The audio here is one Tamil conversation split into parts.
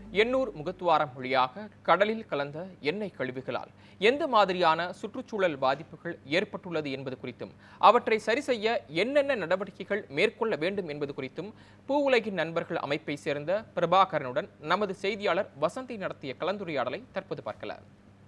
எண்ணூர் முகத்துவாரம் வழியாக கடலில் கலந்த எண்ணெய் கழிவுகளால் எந்த மாதிரியான சுற்றுச்சூழல் பாதிப்புகள் ஏற்பட்டுள்ளது என்பது குறித்தும் அவற்றை சரி செய்ய என்னென்ன நடவடிக்கைகள் மேற்கொள்ள வேண்டும் என்பது குறித்தும் பூவுலகின் நண்பர்கள் அமைப்பை சேர்ந்த பிரபாகரனுடன் நமது செய்தியாளர் வசந்தி நடத்திய கலந்துரையாடலை தற்போது பார்க்கலாம்.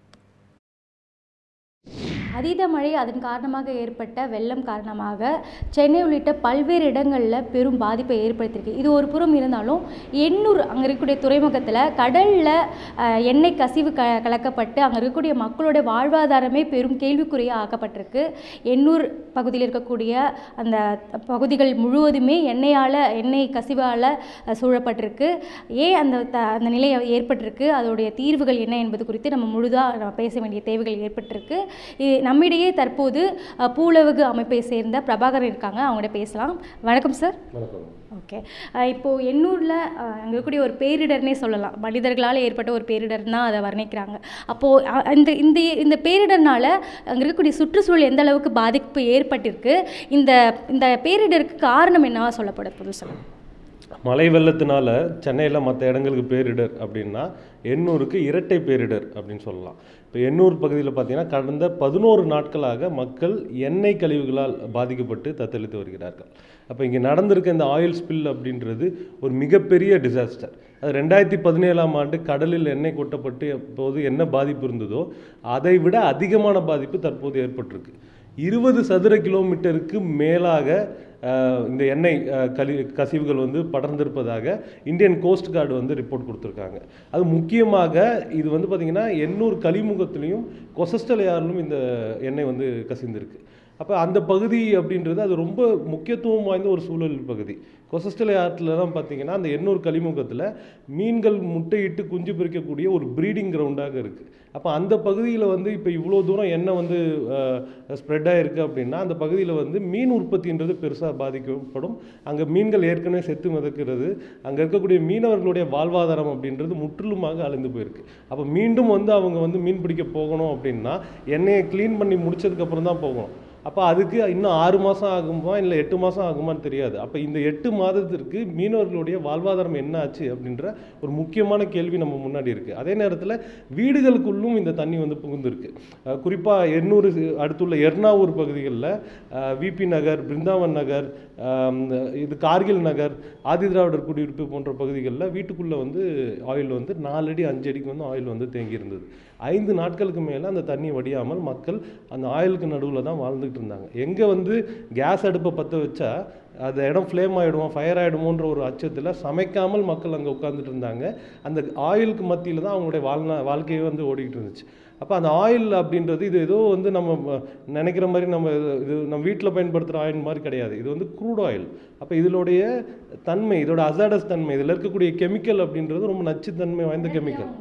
அதீத மழை அதன் காரணமாக ஏற்பட்ட வெள்ளம் காரணமாக சென்னை உள்ளிட்ட பல்வேறு இடங்களில் பெரும் பாதிப்பை ஏற்படுத்தியிருக்கு. இது ஒரு புறம் இருந்தாலும் எண்ணூர் அங்கே இருக்கக்கூடிய துறைமுகத்தில் கடலில் எண்ணெய் கசிவு கலக்கப்பட்டு அங்கே இருக்கக்கூடிய மக்களுடைய வாழ்வாதாரமே பெரும் கேள்விக்குறியாக ஆக்கப்பட்டிருக்கு. எண்ணூர் பகுதியில் இருக்கக்கூடிய அந்த பகுதிகள் முழுவதுமே எண்ணெய் கசிவால் சூழப்பட்டிருக்கு. ஏன் அந்த நிலை ஏற்பட்டிருக்கு, அதோடைய தீர்வுகள் என்ன என்பது குறித்து நம்ம முழுதாக பேச வேண்டிய தேவைகள் ஏற்பட்டிருக்கு. நம்மிடையே தற்போது பூவுலகு அமைப்பை சேர்ந்த பிரபாகரன் இருக்காங்க, அவங்கள்ட்ட பேசலாம். வணக்கம் சார். வணக்கம். ஓகே, இப்போது எண்ணூரில் அங்கே இருக்கக்கூடிய ஒரு பேரிடர்னே சொல்லலாம், மனிதர்களால் ஏற்பட்ட ஒரு பேரிடர் தான் அதை வர்ணிக்கிறாங்க. அப்போது இந்த பேரிடர்னால் அங்கே இருக்கக்கூடிய சுற்றுச்சூழல் எந்த அளவுக்கு பாதிப்பு ஏற்பட்டிருக்கு, இந்த பேரிடருக்கு காரணம் என்னவா சொல்லப்படுது புதுசாக? மழை வெள்ளத்தினால சென்னையில் மற்ற இடங்களுக்கு பேரிடர் அப்படின்னா எண்ணூருக்கு இரட்டை பேரிடர் அப்படின்னு சொல்லலாம். இப்போ எண்ணூர் பகுதியில் பார்த்தீங்கன்னா கடந்த 11 நாட்களாக மக்கள் எண்ணெய் கழிவுகளால் பாதிக்கப்பட்டு தத்தளித்து வருகிறார்கள். அப்போ இங்கே நடந்திருக்க இந்த ஆயில் ஸ்பில் அப்படின்றது ஒரு மிகப்பெரிய டிசாஸ்டர். அது 2017ஆம் ஆண்டு கடலில் எண்ணெய் கொட்டப்பட்டு போது என்ன பாதிப்பு இருந்ததோ அதை விட அதிகமான பாதிப்பு தற்போது ஏற்பட்டிருக்கு. 20 சதுர கிலோமீட்டருக்கு மேலாக இந்த எண்ணெய் கசிவுகள் படர்ந்திருப்பதாக இந்தியன் கோஸ்ட் கார்டு ரிப்போர்ட் கொடுத்துருக்காங்க. அது முக்கியமாக இது பார்த்திங்கன்னா எண்ணூர் கலிமுகத்திலையும் கொசஸ்டலையாரிலும் இந்த எண்ணெய் கசிந்திருக்கு. அப்போ அந்த பகுதி அப்படின்றது அது ரொம்ப முக்கியத்துவம் வாய்ந்த ஒரு சூழல் பகுதி. கொசஸ்டலை ஆற்றுலலாம் பார்த்திங்கன்னா அந்த எண்ணூர் கலிமுகத்தில் மீன்கள் முட்டையிட்டு குஞ்சு பிரிக்கக்கூடிய ஒரு ப்ரீடிங் கிரவுண்டாக இருக்குது. அப்போ அந்த பகுதியில் இப்போ இவ்வளோ தூரம் எண்ணெய் ஸ்ப்ரெட் ஆகிருக்கு அப்படின்னா அந்த பகுதியில் மீன் உற்பத்தின்றது பெருசாக பாதிக்கப்படும். அங்கே மீன்கள் ஏற்கனவே செத்து மிதக்கிறது, அங்கே இருக்கக்கூடிய மீனவர்களுடைய வாழ்வாதாரம் அப்படின்றது முற்றிலுமாக அழிந்து போயிருக்கு. அப்போ மீண்டும் அவங்க மீன் பிடிக்க போகணும் அப்படின்னா எண்ணெயை க்ளீன் பண்ணி முடிச்சதுக்கப்புறம் தான் போகணும். அப்போ அதுக்கு இன்னும் 6 மாதம் ஆகுமா இல்லை 8 மாதம் ஆகுமான்னு தெரியாது. அப்போ இந்த 8 மாதத்திற்கு மீனவர்களுடைய வாழ்வாதாரம் என்ன ஆச்சு அப்படின்ற ஒரு முக்கியமான கேள்வி நம்ம முன்னாடி இருக்குது. அதே நேரத்தில் வீடுகளுக்குள்ளும் இந்த தண்ணி புகுந்திருக்கு. குறிப்பாக எண்ணூர் அடுத்துள்ள எர்ணாவூர் பகுதிகளில் விபி நகர், பிருந்தாவன் நகர், இது கார்கில் நகர், ஆதி திராவிடர் குடியிருப்பு போன்ற பகுதிகளில் வீட்டுக்குள்ளே ஆயில் 4 அடி 5 அடிக்கு ஆயில் தேங்கி இருந்தது. 5 நாட்களுக்கு மேலே அந்த தண்ணி வடியாமல் மக்கள் அந்த ஆயிலுக்கு நடுவில் தான் வாழ்ந்துகிட்டு இருந்தாங்க. எங்கே கேஸ் அடுப்பை பற்ற வச்சா அந்த இடம் ஃப்ளேம் ஆகிடுவோம், ஃபயர் ஆகிடுமோன்ற ஒரு அச்சத்தில் சமைக்காமல் மக்கள் அங்கே உட்காந்துட்டு இருந்தாங்க. அந்த ஆயிலுக்கு மத்தியில் தான் அவங்களுடைய வாழ்க்கையே ஓடிக்கிட்டு இருந்துச்சு. அப்போ அந்த ஆயில் அப்படின்றது இது ஏதோ நம்ம நினைக்கிற மாதிரி நம்ம வீட்டில் பயன்படுத்துகிற ஆயில் மாதிரி கிடையாது. இது க்ரூட் ஆயில். அப்போ இதனுடைய தன்மை, இதோட அசாடஸ் தன்மை, இதில் இருக்கக்கூடிய கெமிக்கல் அப்படின்றது ரொம்ப நச்சுத்தன்மை வாய்ந்த கெமிக்கல்.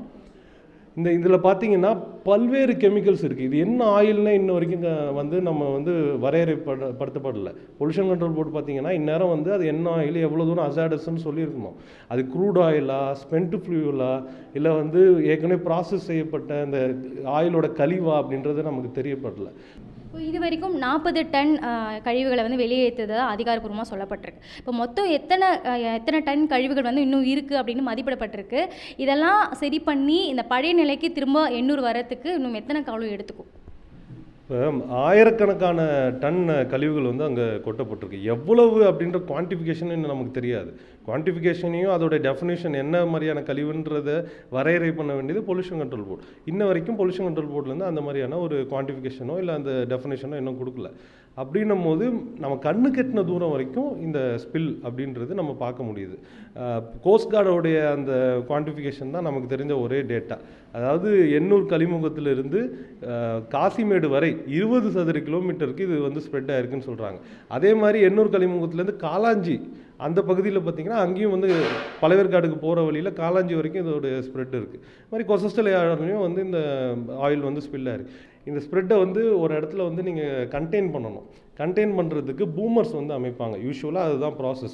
இதில் பார்த்தீங்கன்னா பல்வேறு கெமிக்கல்ஸ் இருக்குது. இது என்ன ஆயில்னா இன்ன வரைக்கும் நம்ம வரையறைப்படுத்தப்படலை. பொல்யூஷன் கண்ட்ரோல் போர்டு பார்த்தீங்கன்னா இந்நேரம் அது என்ன ஆயில், எவ்வளோ தூரம் அசாடஸ்ன்னு சொல்லியிருக்கணும். அது க்ரூட் ஆயிலா, ஸ்பென்ட் ஃபியூலா, இல்லை ஏற்கனவே ப்ராசஸ் செய்யப்பட்ட அந்த ஆயிலோட கழிவா அப்படின்றது நமக்கு தெரியப்படலை. இப்போ இது வரைக்கும் 40 டன் கழிவுகளை வெளியேற்றதா அதிகாரப்பூர்வமாக சொல்லப்பட்டிருக்கு. இப்போ மொத்தம் எத்தனை டன் கழிவுகள் இன்னும் இருக்குது அப்படின்னு மதிப்பிடப்பட்டிருக்கு. இதெல்லாம் சரி பண்ணி இந்த பழைய நிலைக்கு திரும்ப எண்ணூர் வரத்துக்கு இன்னும் எத்தனை காலம் எடுத்துக்கும்? இப்போ ஆயிரக்கணக்கான டன் கழிவுகள் அங்கே கொட்டப்பட்டிருக்கு. எவ்வளவு அப்படின்ற குவான்டிஃபிகேஷன் இன்னும் நமக்கு தெரியாது. குவான்டிஃபிகேஷனையும் அதோட டெஃபினேஷன் என்ன மாதிரியான கழிவுன்றதை வரையறை பண்ண வேண்டியது பொல்யூஷன் கண்ட்ரோல் போர்டு. இன்ன வரைக்கும் பொல்யூஷன் கண்ட்ரோல் போர்ட்லேருந்து அந்த மாதிரியான ஒரு குவான்டிஃபிகேஷனோ இல்லை அந்த டெஃபினேஷனோ இன்னும் கொடுக்கல. அப்படின்னும் போது நம்ம கண்ணு கெட்டின தூரம் வரைக்கும் இந்த ஸ்பில் அப்படின்றது நம்ம பார்க்க முடியுது. கோஸ்ட் கார்டோடைய அந்த குவான்டிஃபிகேஷன் தான் நமக்கு தெரிஞ்ச ஒரே டேட்டா. அதாவது எண்ணூர் கலிமுகத்திலிருந்து காசிமேடு வரை 20 சதுர கிலோமீட்டருக்கு இது ஸ்ப்ரெட் ஆகிருக்குன்னு சொல்கிறாங்க. அதே மாதிரி எண்ணூர் கலிமுகத்துலேருந்து காலாஞ்சி அந்த பகுதியில் பார்த்திங்கன்னா அங்கேயும் பழவேற்காடுக்கு போகிற வழியில் காலாஞ்சி வரைக்கும் இதோட ஸ்ப்ரெட் இருக்குது. இது மாதிரி கொசஸ்டலையார்லையும் இந்த ஆயில் ஸ்பில் ஆகிருக்கு. இந்த ஸ்ப்ரெட்டை ஒரு இடத்துல நீங்கள் கண்டெயின் பண்ணணும். கண்டெயின் பண்ணுறதுக்கு பூமர்ஸ் அமைப்பாங்க. யூஸ்வலாக அதுதான் ப்ராசஸ்.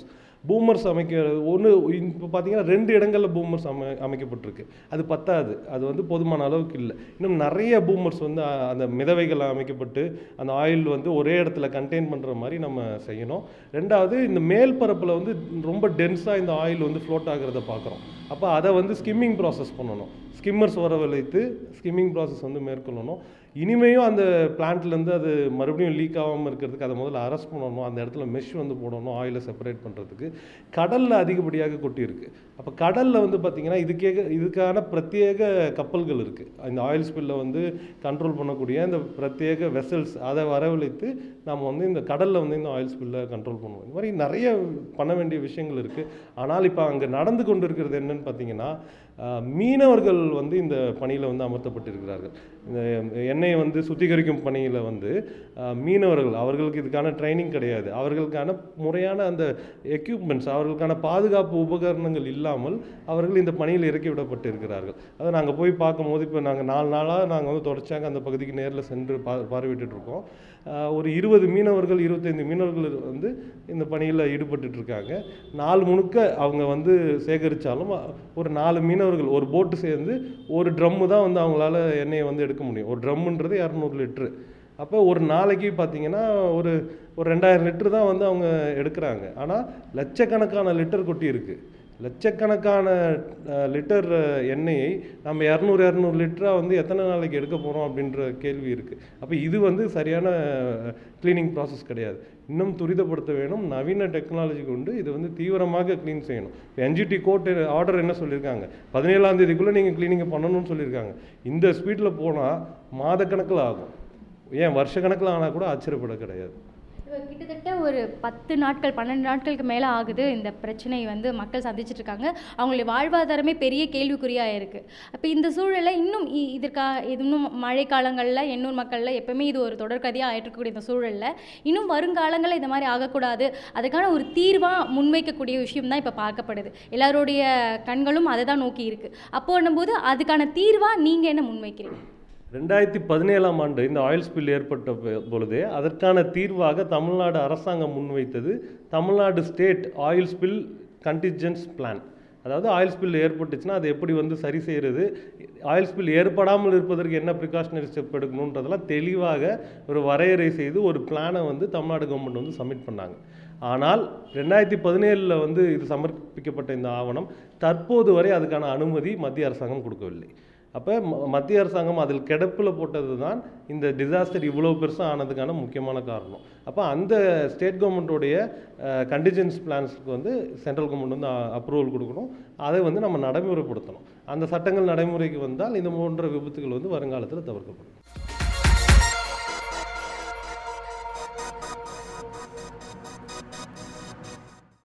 பூமர்ஸ் ஒன்று இப்போ பார்த்தீங்கன்னா 2 இடங்களில் பூமர்ஸ் அமைக்கப்பட்டிருக்கு. அது பத்தாது, அது வந்து போதுமான அளவுக்கு இல்லை. இன்னும் நிறைய பூமர்ஸ் வந்து அந்த மிதவைகள் அமைக்கப்பட்டு அந்த ஆயில் வந்து ஒரே இடத்துல கண்டெயின் பண்ணுற மாதிரி நம்ம செய்யணும். ரெண்டாவது, இந்த மேல் பரப்பில் வந்து ரொம்ப டென்ஸாக இந்த ஆயில் வந்து ஃப்ளோட் ஆகிறத பார்க்குறோம். அப்போ அதை வந்து ஸ்கிம்மிங் ப்ராசஸ் பண்ணணும். ஸ்கிம்மர்ஸ் வரவழைத்து ஸ்கிம்மிங் ப்ராசஸ் வந்து மேற்கொள்ளணும். இனிமேயும் அந்த பிளான்ட்லேருந்து அது மறுபடியும் லீக் ஆகாமல் இருக்கிறதுக்கு அதை முதல்ல அரெஸ்ட் பண்ணணும். அந்த இடத்துல மெஷ் வந்து போடணும் ஆயிலை செப்பரேட் பண்ணுறதுக்கு. கடலில் அதிகப்படியாக கொட்டியிருக்கு. அப்போ கடலில் வந்து பார்த்திங்கன்னா இதுக்கான பிரத்யேக கப்பல்கள் இருக்குது. இந்த ஆயில் ஸ்பில்லை வந்து கண்ட்ரோல் பண்ணக்கூடிய இந்த பிரத்யேக வெசல்ஸ் அதை வரவழைத்து நம்ம வந்து இந்த கடலில் வந்து இந்த ஆயில் ஸ்பில்லை கண்ட்ரோல் பண்ணுவோம். இந்த மாதிரி நிறைய பண்ண வேண்டிய விஷயங்கள் இருக்குது. ஆனால் இப்போ அங்கே நடந்து கொண்டு இருக்கிறது என்னன்னு பார்த்தீங்கன்னா, மீனவர்கள் வந்து இந்த பணியில் வந்து அமர்த்தப்பட்டிருக்கிறார்கள். இந்த எண்ணெயை வந்து சுத்திகரிக்கும் பணியில் வந்து மீனவர்கள், அவர்களுக்கு இதுக்கான ட்ரைனிங் கிடையாது. அவர்களுக்கான முறையான அந்த எக்யூப்மெண்ட்ஸ், அவர்களுக்கான பாதுகாப்பு உபகரணங்கள் இல்லாமல் அவர்கள் இந்த பணியில் இறக்கி விடப்பட்டிருக்கிறார்கள். அதை நாங்கள் போய் பார்க்கும்போது, இப்போ நாங்கள் 4 நாளாக நாங்கள் வந்து தொடர்ச்சியாக அந்த பகுதிக்கு நேரில் சென்று பார்வையிட்டு இருக்கோம். ஒரு 20 மீனவர்கள் 25 மீனவர்கள் வந்து இந்த பணியில் ஈடுபட்டு இருக்காங்க. நாள் முழுக்க அவங்க வந்து சேகரித்தாலும் ஒரு 4 மீனவர்கள் ஒரு போட்டு சேர்ந்து ஒரு ட்ரம்மு தான் வந்து அவங்களால எண்ணெயை வந்து எடுக்க முடியும். ஒரு ட்ரம்முன்றது 200 லிட்ரு. அப்போ ஒரு நாளைக்கு பார்த்தீங்கன்னா ஒரு 2000 லிட்டரு தான் வந்து அவங்க எடுக்கிறாங்க. ஆனால் லட்சக்கணக்கான லிட்டர் கொட்டி இருக்குது. லட்சக்கணக்கான லிட்டர் எண்ணெயை நம்ம 200 லிட்டராக வந்து எத்தனை நாளைக்கு எடுக்க போகிறோம் அப்படின்ற கேள்வி இருக்குது. அப்போ இது வந்து சரியான க்ளீனிங் ப்ராசஸ் கிடையாது. இன்னும் துரிதப்படுத்த வேணும். நவீன டெக்னாலஜி கொண்டு இது வந்து தீவிரமாக க்ளீன் செய்யணும். இப்போ என்ஜிடி கோர்ட் ஆர்டர் என்ன சொல்லியிருக்காங்க, 17ஆம் தேதிக்குள்ளே நீங்கள் க்ளீனிங்கை பண்ணணும்னு சொல்லியிருக்காங்க. இந்த ஸ்பீடில் போனால் மாதக்கணக்கில் ஆகும், ஏன் வருஷக்கணக்கில் ஆனால் கூட ஆச்சரியப்பட கிடையாது. கிட்டத்தட்ட ஒரு 10 நாட்கள் 12 நாட்களுக்கு மேலே ஆகுது இந்த பிரச்சனை வந்து மக்கள் சந்திச்சுட்டு இருக்காங்க. அவங்களுடைய வாழ்வாதாரமே பெரிய கேள்விக்குறியாக இருக்குது. அப்போ இந்த சூழலில் இன்னும் இன்னும் மழை காலங்களில் எண்ணூர் மக்களில் எப்பவுமே இது ஒரு தொடர்கதையாக ஆயிட்டுருக்கக்கூடிய இந்த சூழலில் இன்னும் வருங்காலங்களில் இந்த மாதிரி ஆகக்கூடாது, அதுக்கான ஒரு தீர்வாக முன்வைக்கக்கூடிய விஷயம் தான் இப்போ பார்க்கப்படுது. எல்லாருடைய கண்களும் அதை தான் நோக்கி இருக்குது. அப்போன்னும்போது அதுக்கான தீர்வாக நீங்கள் என்ன முன்வைக்கிறீங்க? 2017ஆம் ஆண்டு இந்த ஆயில் ஸ்பில் ஏற்பட்ட பொழுதே அதற்கான தீர்வாக தமிழ்நாடு அரசாங்கம் முன்வைத்தது Tamil Nadu state oil spill contingency plan. அதாவது ஆயில் ஸ்பில் ஏற்பட்டுச்சுன்னா அது எப்படி வந்து சரி செய்கிறது, ஆயில் ஸ்பில் ஏற்படாமல் இருப்பதற்கு என்ன ப்ரிகாஷனரி ஸ்டெப் எடுக்கணுன்றதெல்லாம் தெளிவாக ஒரு வரையறை செய்து ஒரு பிளானை வந்து தமிழ்நாடு கவர்மெண்ட் வந்து சப்மிட் பண்ணாங்க. ஆனால் 2017 வந்து இது சமர்ப்பிக்கப்பட்ட இந்த ஆவணம் தற்போது வரை அதுக்கான அனுமதி மத்திய அரசாங்கம் கொடுக்கவில்லை. அப்போ மத்திய அரசாங்கம் அதில் கிடப்பில் போட்டது தான் இந்த டிசாஸ்டர் இவ்வளோ பெருசாக ஆனதுக்கான முக்கியமான காரணம். அப்போ அந்த ஸ்டேட் கவர்மெண்ட்டோடைய கண்டிஜென்ஸ் பிளான்ஸுக்கு வந்து சென்ட்ரல் கவர்மெண்ட் வந்து அப்ரூவல் கொடுக்கணும். அதை வந்து நம்ம நடைமுறைப்படுத்தணும். அந்த சட்டங்கள் நடைமுறைக்கு வந்தால் இந்த போன்ற விபத்துகள் வந்து வருங்காலத்தில் தவிர்க்கப்படும்.